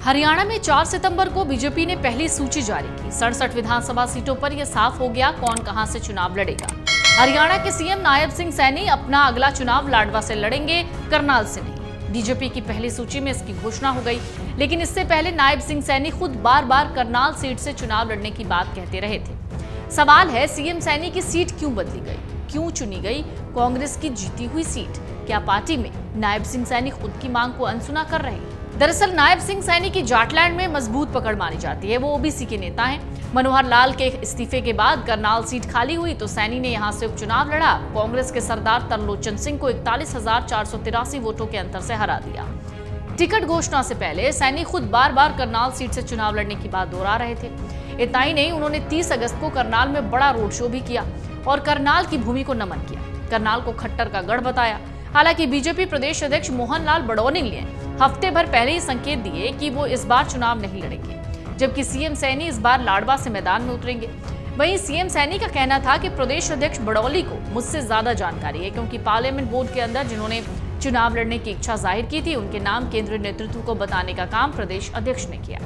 हरियाणा में 4 सितंबर को बीजेपी ने पहली सूची जारी की। 67 विधानसभा सीटों पर यह साफ हो गया कौन कहां से चुनाव लड़ेगा। हरियाणा के सीएम नायब सिंह सैनी अपना अगला चुनाव लाडवा से लड़ेंगे, करनाल से नहीं। बीजेपी की पहली सूची में इसकी घोषणा हो गई, लेकिन इससे पहले नायब सिंह सैनी खुद बार बार करनाल सीट से चुनाव लड़ने की बात कहते रहे थे। सवाल है, सीएम सैनी की सीट क्यों बदली गई, क्यों चुनी गई कांग्रेस की जीती हुई सीट? क्या पार्टी में नायब सिंह सैनी खुद की मांग को अनसुना कर रहे हैं? दरअसल नायब सिंह सैनी की जाटलैंड में मजबूत पकड़ मानी जाती है। वो ओबीसी के नेता हैं। मनोहर लाल के इस्तीफे के बाद करनाल सीट खाली हुई तो सैनी ने यहां से उपचुनाव लड़ा। कांग्रेस के सरदार तरलोचन सिंह को 41,483 वोटों के अंतर से हरा दिया। टिकट घोषणा से पहले सैनी खुद बार बार करनाल सीट से चुनाव लड़ने की बात दोहरा रहे थे। इतना ही नहीं, उन्होंने 30 अगस्त को करनाल में बड़ा रोड शो भी किया और करनाल की भूमि को नमन किया। करनाल को खट्टर का गढ़ बताया। हालांकि बीजेपी प्रदेश अध्यक्ष मोहन लाल बड़ौनी ने हफ्ते भर पहले ही संकेत दिए कि वो इस बार चुनाव नहीं लड़ेंगे, जबकि सीएम सैनी इस बार लाडवा से मैदान में उतरेंगे। वहीं सीएम सैनी का कहना था कि प्रदेश अध्यक्ष बड़ौनी को मुझसे ज्यादा जानकारी है, क्योंकि पार्लियामेंट बोर्ड के अंदर जिन्होंने चुनाव लड़ने की इच्छा जाहिर की थी उनके नाम केंद्रीय नेतृत्व को बताने का काम प्रदेश अध्यक्ष ने किया।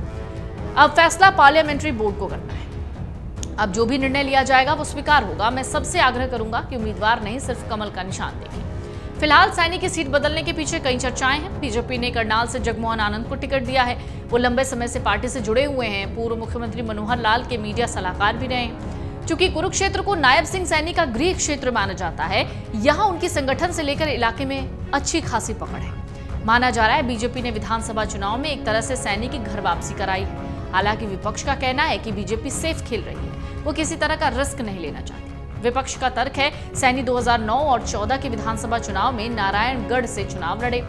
अब फैसला पार्लियामेंट्री बोर्ड को करना है। अब जो भी निर्णय लिया जाएगा वो स्वीकार होगा। मैं सबसे आग्रह करूंगा कि उम्मीदवार नहीं, सिर्फ कमल का निशान देखें। फिलहाल सैनी की सीट बदलने के पीछे कई चर्चाएं हैं। बीजेपी ने करनाल से जगमोहन आनंद को टिकट दिया है। वो लंबे समय से पार्टी से जुड़े हुए हैं। पूर्व मुख्यमंत्री मनोहर लाल के मीडिया सलाहकार भी रहे हैं। चूंकि कुरुक्षेत्र को नायब सिंह सैनी का गृह क्षेत्र माना जाता है, यहाँ उनकी संगठन से लेकर इलाके में अच्छी खासी पकड़ है। माना जा रहा है बीजेपी ने विधानसभा चुनाव में एक तरह से सैनी की घर वापसी कराई है। हालांकि विपक्ष का कहना है कि बीजेपी सेफ खेल रही है, वो किसी तरह का रिस्क नहीं लेना चाहती। विपक्ष का तर्क है, सैनी 2009 और 14 के विधानसभा चुनाव में नारायणगढ़ से चुनाव लड़े,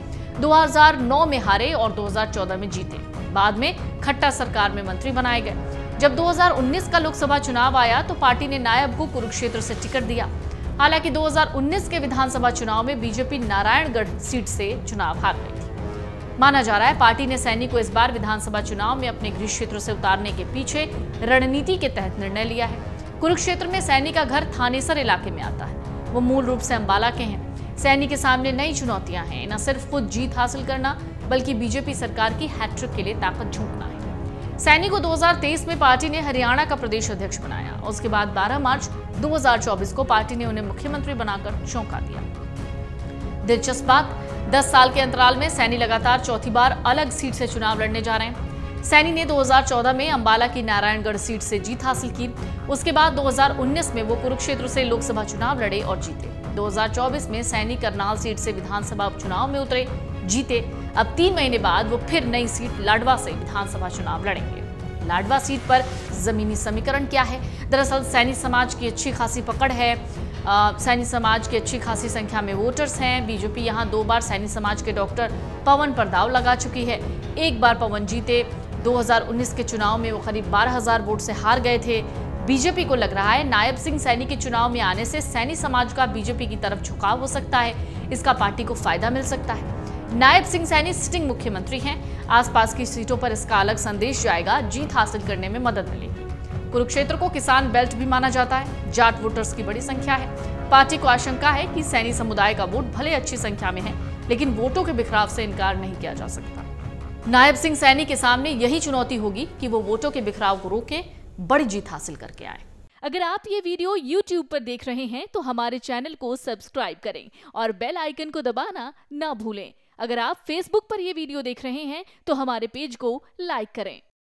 2009 में हारे और 2014 में जीते। बाद में खट्टर सरकार में मंत्री बनाए गए। जब 2019 का लोकसभा चुनाव आया तो पार्टी ने नायब को कुरुक्षेत्र से टिकट दिया। हालांकि 2019 के विधानसभा चुनाव में बीजेपी नारायणगढ़ सीट से चुनाव हार गई थी। माना जा रहा है पार्टी ने सैनी को इस बार विधानसभा चुनाव में अपने गृह क्षेत्र से उतारने के पीछे रणनीति के तहत निर्णय लिया है। कुरुक्षेत्र में सैनी का घर थानेसर इलाके में आता है। वो मूल रूप से अंबाला के हैं। सैनी के सामने नई चुनौतियां हैं, न सिर्फ खुद जीत हासिल करना बल्कि बीजेपी सरकार की हैट्रिक के लिए ताकत झोंकना है। सैनी को 2023 में पार्टी ने हरियाणा का प्रदेश अध्यक्ष बनाया। उसके बाद 12 मार्च 2024 को पार्टी ने उन्हें मुख्यमंत्री बनाकर चौंका दिया। दिलचस्प बात, 10 साल के अंतराल में सैनी लगातार चौथी बार अलग सीट से चुनाव लड़ने जा रहे हैं। सैनी ने 2014 में अंबाला की नारायणगढ़ सीट से जीत हासिल की। उसके बाद 2019 में वो कुरुक्षेत्र से लोकसभा चुनाव लड़े और जीते। 2024 में सैनी करनाल सीट से विधानसभा उपचुनाव में उतरे, जीते। अब 3 महीने बाद वो फिर नई सीट लाडवा से विधानसभा चुनाव लड़ेंगे। लाडवा सीट पर जमीनी समीकरण क्या है? दरअसल सैनी समाज की अच्छी खासी पकड़ है। सैनी समाज की अच्छी खासी संख्या में वोटर्स हैं। बीजेपी यहां 2 बार सैनी समाज के डॉक्टर पवन पर दाव लगा चुकी है। एक बार पवन जीते, 2019 के चुनाव में वो करीब 12,000 वोट से हार गए थे। बीजेपी को लग रहा है नायब सिंह सैनी के चुनाव में आने से सैनी समाज का बीजेपी की तरफ झुकाव हो सकता है। इसका पार्टी को फायदा मिल सकता है। नायब सिंह सैनी सिटिंग मुख्यमंत्री हैं। आसपास की सीटों पर इसका अलग संदेश जाएगा, जीत हासिल करने में मदद मिलेगी। कुरुक्षेत्र को किसान बेल्ट भी माना जाता है। जाट वोटर्स की बड़ी संख्या है। पार्टी को आशंका है कि सैनी समुदाय का वोट भले अच्छी संख्या में है, लेकिन वोटों के बिखराव से इनकार नहीं किया जा सकता। नायब सिंह सैनी के सामने यही चुनौती होगी कि वो वोटों के बिखराव को रोके बड़ी जीत हासिल करके आए। अगर आप ये वीडियो YouTube पर देख रहे हैं तो हमारे चैनल को सब्सक्राइब करें और बेल आइकन को दबाना ना भूलें। अगर आप Facebook पर ये वीडियो देख रहे हैं तो हमारे पेज को लाइक करें।